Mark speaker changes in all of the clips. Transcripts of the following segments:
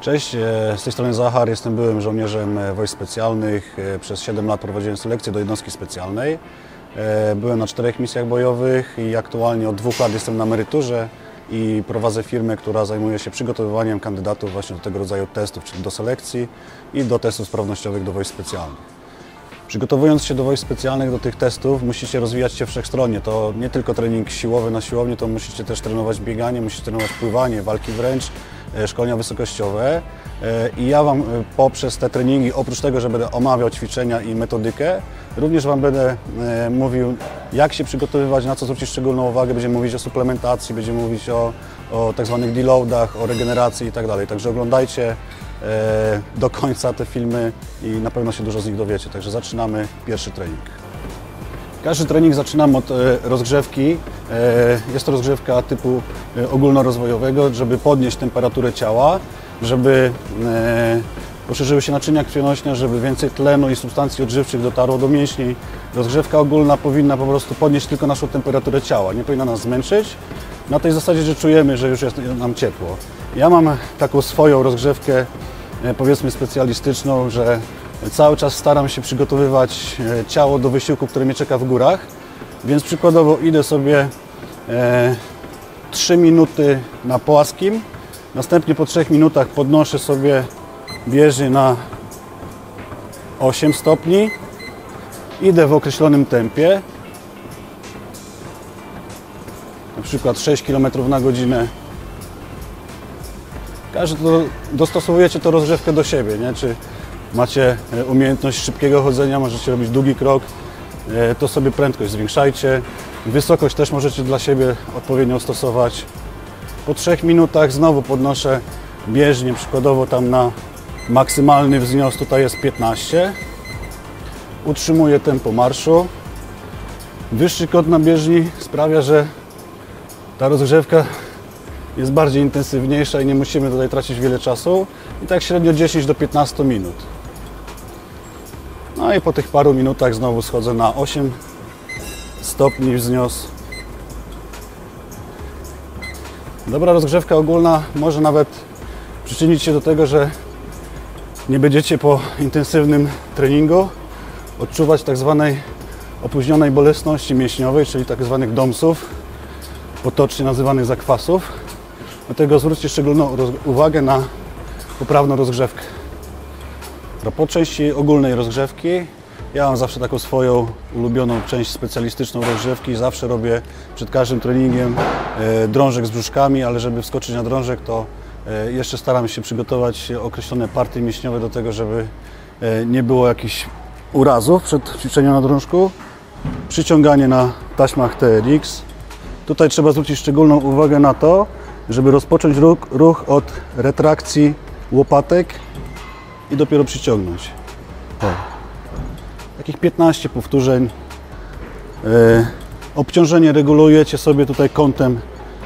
Speaker 1: Cześć, z tej strony Zachar, jestem byłym żołnierzem wojsk specjalnych. Przez 7 lat prowadziłem selekcję do jednostki specjalnej. Byłem na 4 misjach bojowych i aktualnie od 2 lat jestem na emeryturze i prowadzę firmę, która zajmuje się przygotowywaniem kandydatów właśnie do tego rodzaju testów, czyli do selekcji i do testów sprawnościowych do wojsk specjalnych. Przygotowując się do wojsk specjalnych, do tych testów, musicie rozwijać się wszechstronnie. To nie tylko trening siłowy na siłowni, to musicie też trenować bieganie, musicie trenować pływanie, walki wręcz, szkolenia wysokościowe. I ja Wam poprzez te treningi, oprócz tego, że będę omawiał ćwiczenia i metodykę, również Wam będę mówił, jak się przygotowywać, na co zwrócić szczególną uwagę. Będziemy mówić o suplementacji, będziemy mówić o tak zwanych deloadach, o regeneracji i tak dalej. Także oglądajcie do końca te filmy i na pewno się dużo z nich dowiecie. Także zaczynamy pierwszy trening. Każdy trening zaczynam od rozgrzewki. Jest to rozgrzewka typu ogólnorozwojowego, żeby podnieść temperaturę ciała, żeby poszerzyły się naczynia krwionośne, żeby więcej tlenu i substancji odżywczych dotarło do mięśni. Rozgrzewka ogólna powinna po prostu podnieść tylko naszą temperaturę ciała, nie powinna nas zmęczyć. Na tej zasadzie, że czujemy, że już jest nam ciepło. Ja mam taką swoją rozgrzewkę, powiedzmy specjalistyczną, że cały czas staram się przygotowywać ciało do wysiłku, który mnie czeka w górach. Więc przykładowo idę sobie 3 minuty na płaskim, następnie po 3 minutach podnoszę sobie bieżnię na 8 stopni, idę w określonym tempie, na przykład 6 km na godzinę. Dostosowujecie to rozgrzewkę do siebie, nie? Czy macie umiejętność szybkiego chodzenia, możecie robić długi krok, to sobie prędkość zwiększajcie. Wysokość też możecie dla siebie odpowiednio stosować. Po 3 minutach znowu podnoszę bieżnię, przykładowo tam na maksymalny wznios, tutaj jest 15. Utrzymuję tempo marszu. Wyższy kąt na bieżni sprawia, że ta rozgrzewka jest bardziej intensywniejsza i nie musimy tutaj tracić wiele czasu. I tak średnio 10 do 15 minut. No i po tych paru minutach znowu schodzę na 8 stopni wznios. Dobra rozgrzewka ogólna może nawet przyczynić się do tego, że nie będziecie po intensywnym treningu odczuwać tak zwanej opóźnionej bolesności mięśniowej, czyli tak zwanych DOMS-ów, potocznie nazywanych zakwasów. Dlatego zwróćcie szczególną uwagę na poprawną rozgrzewkę. Po części ogólnej rozgrzewki, ja mam zawsze taką swoją ulubioną część specjalistyczną rozgrzewki. Zawsze robię przed każdym treningiem drążek z brzuszkami, ale żeby wskoczyć na drążek, to jeszcze staram się przygotować określone partie mięśniowe do tego, żeby nie było jakichś urazów przed ćwiczeniem na drążku. Przyciąganie na taśmach TRX. Tutaj trzeba zwrócić szczególną uwagę na to, żeby rozpocząć ruch od retrakcji łopatek i dopiero przyciągnąć. O. Takich 15 powtórzeń. Obciążenie regulujecie sobie tutaj kątem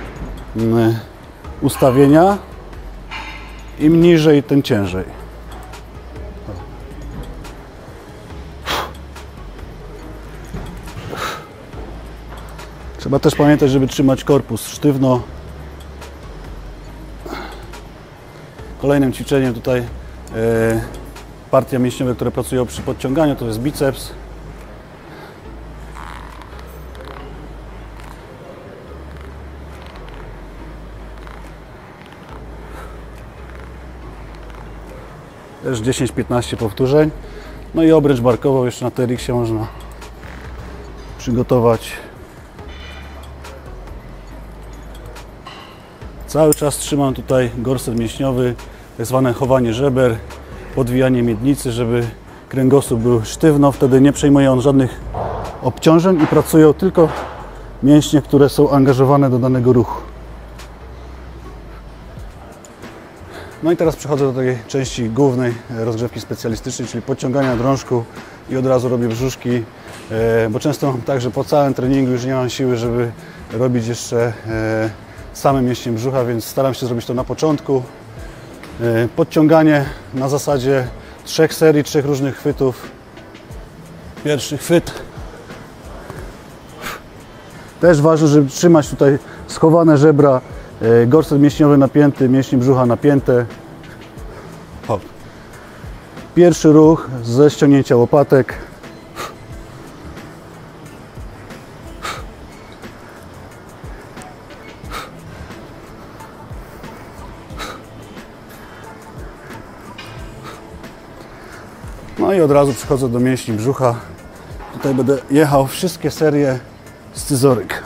Speaker 1: ustawienia. Im niżej, tym ciężej. Trzeba też pamiętać, żeby trzymać korpus sztywno. Kolejnym ćwiczeniem tutaj partia mięśniowe, które pracują przy podciąganiu, to jest biceps. Też 10-15 powtórzeń. No i obręcz barkową jeszcze na TRX-ie można przygotować. Cały czas trzymam tutaj gorset mięśniowy, tak zwane chowanie żeber, podwijanie miednicy, żeby kręgosłup był sztywno, wtedy nie przejmuje on żadnych obciążeń i pracują tylko mięśnie, które są angażowane do danego ruchu. No i teraz przechodzę do tej części głównej rozgrzewki specjalistycznej, czyli podciągania drążku i od razu robię brzuszki, bo często mam tak, że po całym treningu już nie mam siły, żeby robić jeszcze samym mięśniem brzucha, więc staram się zrobić to na początku. Podciąganie na zasadzie 3 serii, 3 różnych chwytów. Pierwszy chwyt. Też ważne, żeby trzymać tutaj schowane żebra, gorset mięśniowy napięty, mięśnie brzucha napięte. hop. Pierwszy ruch ze ściągnięcia łopatek. No i od razu przechodzę do mięśni brzucha. Tutaj będę jechał wszystkie serie scyzoryk.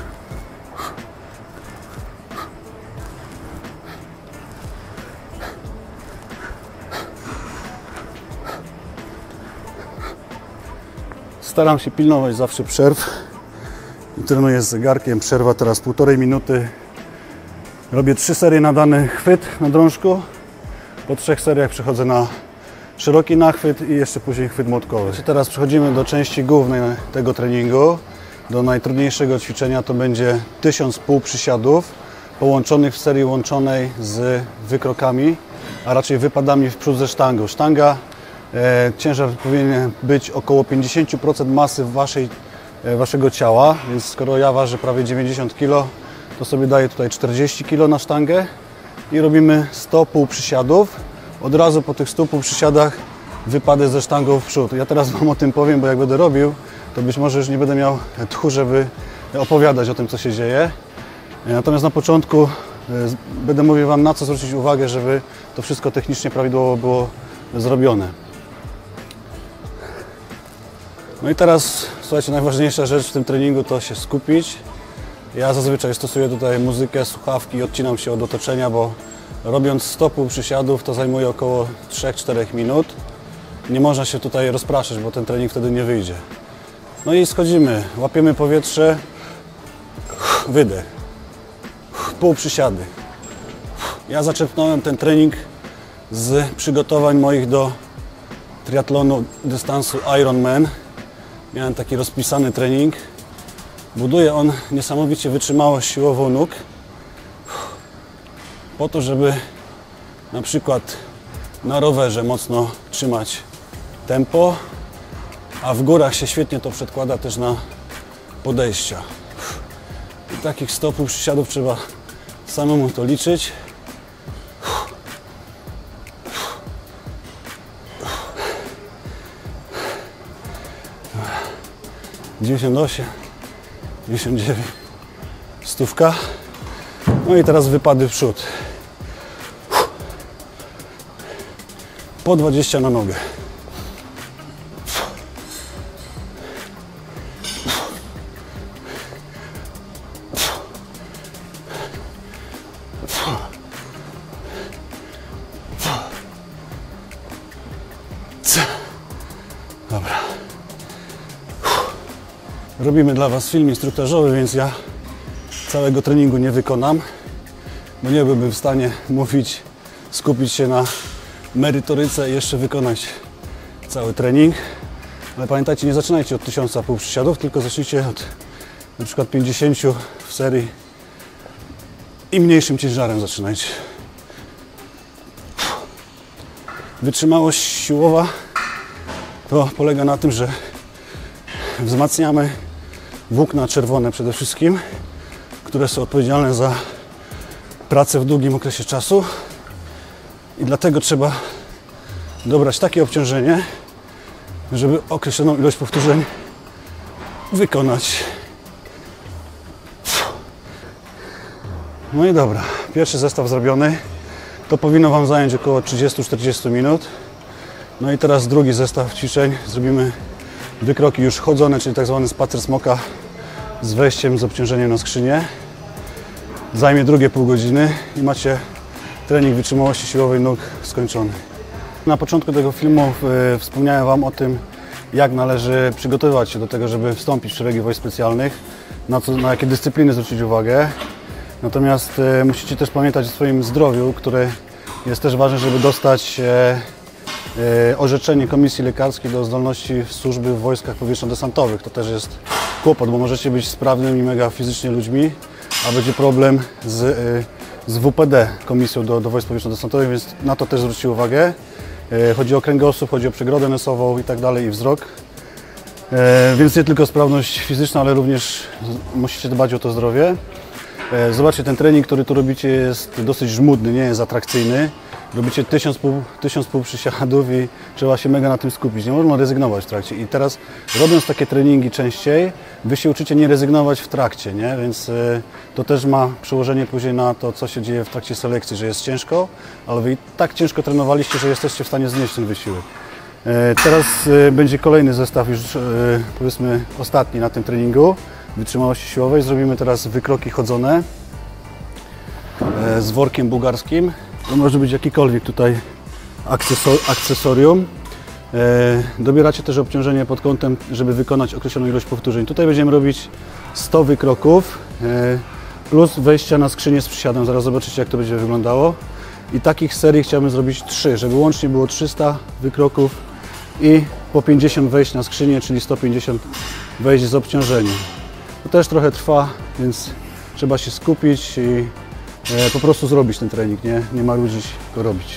Speaker 1: Staram się pilnować zawsze przerw i trenuję z zegarkiem. Przerwa teraz 1,5 minuty. Robię 3 serie na dany chwyt na drążku. Po 3 seriach przechodzę na szeroki nachwyt i jeszcze później chwyt młotkowy. Teraz przechodzimy do części głównej tego treningu. Do najtrudniejszego ćwiczenia to będzie 1000 półprzysiadów połączonych w serii łączonej z wykrokami, a raczej wypadami w przód ze sztangą. Sztanga, ciężar powinien być około 50% masy waszego ciała, więc skoro ja ważę prawie 90 kg, to sobie daję tutaj 40 kg na sztangę i robimy 100 półprzysiadów. Od razu po tych 100 półprzysiadach wypadę ze sztangą w przód. Ja teraz wam o tym powiem, bo jak będę robił, to być może już nie będę miał tchu, żeby opowiadać o tym, co się dzieje. Natomiast na początku będę mówił wam, na co zwrócić uwagę, żeby to wszystko technicznie prawidłowo było zrobione. No i teraz, słuchajcie, najważniejsza rzecz w tym treningu to się skupić. Ja zazwyczaj stosuję tutaj muzykę, słuchawki i odcinam się od otoczenia, bo robiąc 100 półprzysiadów to zajmuje około 3-4 minut. Nie można się tutaj rozpraszać, bo ten trening wtedy nie wyjdzie. No i schodzimy, łapiemy powietrze, wydech, półprzysiady. Ja zaczerpnąłem ten trening z przygotowań moich do triatlonu dystansu Ironman. Miałem taki rozpisany trening. Buduje on niesamowicie wytrzymałość siłową nóg, po to, żeby na przykład na rowerze mocno trzymać tempo, a w górach się świetnie to przedkłada też na podejścia. I takich 100 półprzysiadów trzeba samemu to liczyć. 98, 99, 100. No i teraz wypady w przód. Po 20 na nogę. Dobra. Robimy dla was film instruktażowy, więc ja całego treningu nie wykonam, bo nie byłbym w stanie mówić, skupić się na merytoryce i jeszcze wykonać cały trening. Ale pamiętajcie, nie zaczynajcie od 1000 półprzysiadów, tylko zacznijcie od na przykład 50 w serii i mniejszym ciężarem zaczynajcie. Wytrzymałość siłowa to polega na tym, że wzmacniamy włókna czerwone przede wszystkim, które są odpowiedzialne za pracę w długim okresie czasu i dlatego trzeba dobrać takie obciążenie, żeby określoną ilość powtórzeń wykonać. No i dobra, pierwszy zestaw zrobiony. To powinno wam zająć około 30-40 minut. No i teraz drugi zestaw ćwiczeń. Zrobimy wykroki już chodzone, czyli tak zwany spacer smoka z wejściem z obciążeniem na skrzynię. Zajmie drugie pół godziny i macie trening wytrzymałości siłowej nóg skończony. Na początku tego filmu wspomniałem wam o tym, jak należy przygotowywać się do tego, żeby wstąpić w szeregi wojsk specjalnych, na jakie dyscypliny zwrócić uwagę. Natomiast musicie też pamiętać o swoim zdrowiu, które jest też ważne, żeby dostać orzeczenie komisji lekarskiej do zdolności służby w wojskach powietrzno-desantowych. To też jest kłopot, bo możecie być sprawnymi mega fizycznie ludźmi, a będzie problem z WPD, komisją do wojsk powietrzno-desantowych, więc na to też zwróćcie uwagę. Chodzi o kręgosłup, chodzi o przegrodę nosową i tak dalej, i wzrok. Więc nie tylko sprawność fizyczna, ale również musicie dbać o to zdrowie. Zobaczcie, ten trening, który tu robicie, jest dosyć żmudny, nie jest atrakcyjny. Robicie 1000 przysiadów i trzeba się mega na tym skupić. Nie można rezygnować w trakcie. I teraz, robiąc takie treningi częściej, wy się uczycie nie rezygnować w trakcie, nie? Więc to też ma przełożenie później na to, co się dzieje w trakcie selekcji, że jest ciężko, ale wy i tak ciężko trenowaliście, że jesteście w stanie znieść ten wysiłek. Teraz będzie kolejny zestaw, już powiedzmy ostatni na tym treningu wytrzymałości siłowej. Zrobimy teraz wykroki chodzone z workiem bułgarskim. To może być jakikolwiek tutaj akcesorium. Dobieracie też obciążenie pod kątem, żeby wykonać określoną ilość powtórzeń. Tutaj będziemy robić 100 wykroków plus wejścia na skrzynię z przysiadem. Zaraz zobaczycie, jak to będzie wyglądało. I takich serii chciałbym zrobić 3, żeby łącznie było 300 wykroków i po 50 wejść na skrzynię, czyli 150 wejść z obciążeniem. To też trochę trwa, więc trzeba się skupić i po prostu zrobić ten trening, nie marudzić, tylko robić.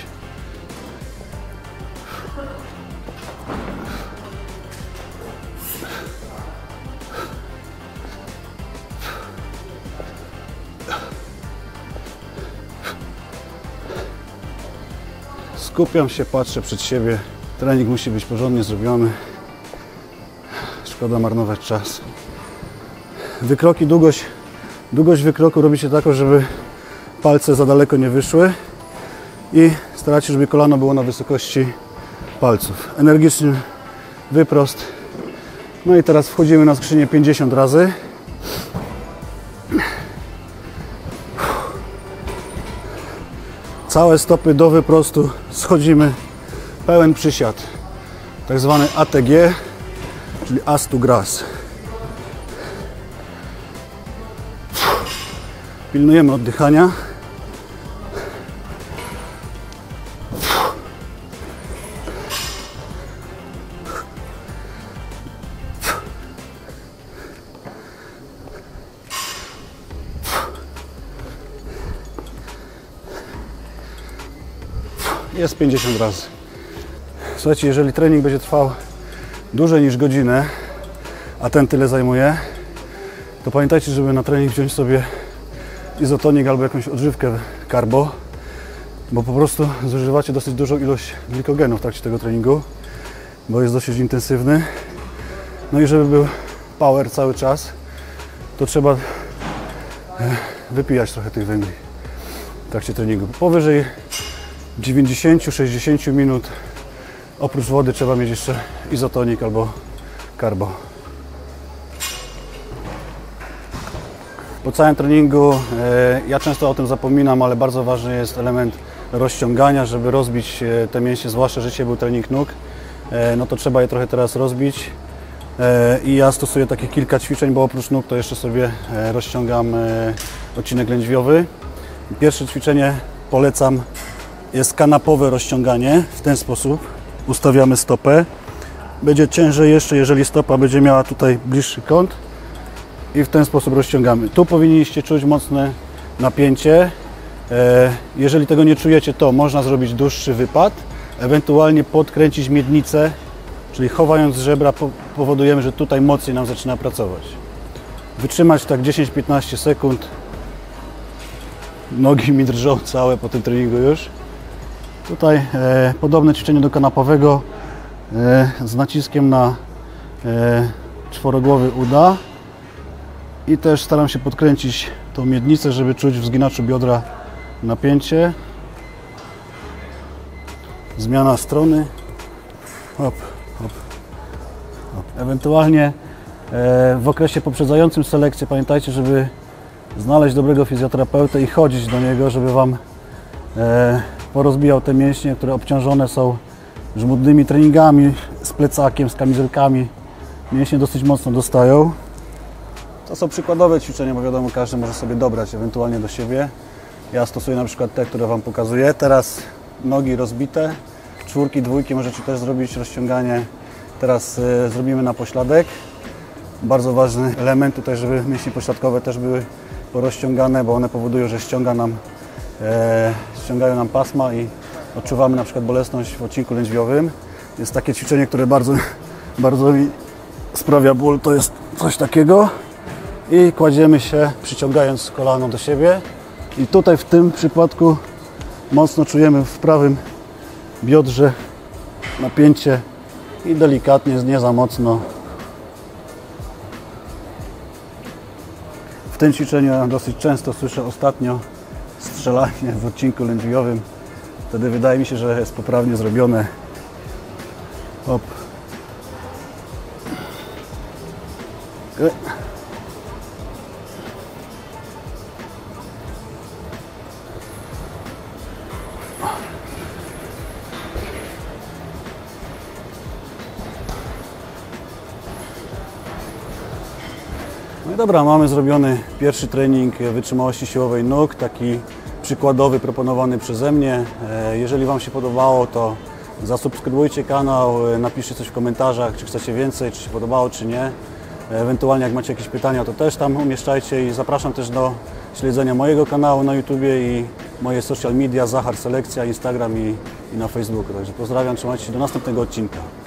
Speaker 1: Skupiam się, patrzę przed siebie. Trening musi być porządnie zrobiony. Szkoda marnować czas. Wykroki, długość wykroku robicie taką, żeby palce za daleko nie wyszły i staracie się, żeby kolano było na wysokości palców. Energiczny wyprost. No i teraz wchodzimy na skrzynię 50 razy. Całe stopy do wyprostu, schodzimy, pełen przysiad, tak zwany ATG, czyli Ass to Grass. Pilnujemy oddychania. Jest 50 razy. Słuchajcie, jeżeli trening będzie trwał dłużej niż godzinę, a ten tyle zajmuje, to pamiętajcie, żeby na trening wziąć sobie izotonik albo jakąś odżywkę carbo, bo po prostu zużywacie dosyć dużą ilość glikogenu w trakcie tego treningu, bo jest dosyć intensywny. No i żeby był power cały czas, to trzeba wypijać trochę tych węgli w trakcie treningu. Powyżej 90-60 minut oprócz wody trzeba mieć jeszcze izotonik albo carbo. Po całym treningu, ja często o tym zapominam, ale bardzo ważny jest element rozciągania, żeby rozbić te mięśnie, zwłaszcza, że dzisiaj był trening nóg, no to trzeba je trochę teraz rozbić. I ja stosuję takie kilka ćwiczeń, bo oprócz nóg to jeszcze sobie rozciągam odcinek lędźwiowy. Pierwsze ćwiczenie polecam, jest kanapowe rozciąganie. W ten sposób ustawiamy stopę. Będzie ciężej jeszcze, jeżeli stopa będzie miała tutaj bliższy kąt. I w ten sposób rozciągamy. Tu powinniście czuć mocne napięcie. Jeżeli tego nie czujecie, to można zrobić dłuższy wypad, ewentualnie podkręcić miednicę, czyli chowając żebra powodujemy, że tutaj mocniej nam zaczyna pracować. Wytrzymać tak 10-15 sekund. Nogi mi drżą całe po tym treningu już. Tutaj podobne ćwiczenie do kanapowego z naciskiem na czworogłowy uda. I też staram się podkręcić tą miednicę, żeby czuć w zginaczu biodra napięcie. Zmiana strony. Hop, hop, hop. Ewentualnie w okresie poprzedzającym selekcję pamiętajcie, żeby znaleźć dobrego fizjoterapeutę i chodzić do niego, żeby Wam porozbijał te mięśnie, które obciążone są żmudnymi treningami z plecakiem, z kamizelkami. Mięśnie dosyć mocno dostają. To są przykładowe ćwiczenia, bo wiadomo, każdy może sobie dobrać ewentualnie do siebie. Ja stosuję na przykład te, które Wam pokazuję. Teraz nogi rozbite, czwórki, dwójki możecie też zrobić rozciąganie. Teraz zrobimy na pośladek. Bardzo ważny element tutaj, żeby mięśnie pośladkowe też były porozciągane, bo one powodują, że ściągają nam pasma i odczuwamy na przykład bolesność w odcinku lędźwiowym. Jest takie ćwiczenie, które bardzo mi sprawia ból, to jest coś takiego. i kładziemy się, przyciągając kolano do siebie. I tutaj w tym przypadku mocno czujemy w prawym biodrze napięcie i delikatnie, nie za mocno. W tym ćwiczeniu ja dosyć często słyszę ostatnio strzelanie w odcinku lędźwiowym. Wtedy wydaje mi się, że jest poprawnie zrobione. Hop. No i dobra, mamy zrobiony pierwszy trening wytrzymałości siłowej nóg, taki przykładowy, proponowany przeze mnie. Jeżeli Wam się podobało, to zasubskrybujcie kanał, napiszcie coś w komentarzach, czy chcecie więcej, czy się podobało, czy nie. Ewentualnie jak macie jakieś pytania, to też tam umieszczajcie i zapraszam też do śledzenia mojego kanału na YouTubie i moje social media, Zachar Selekcja, Instagram i na Facebooku. Także pozdrawiam, trzymajcie się do następnego odcinka.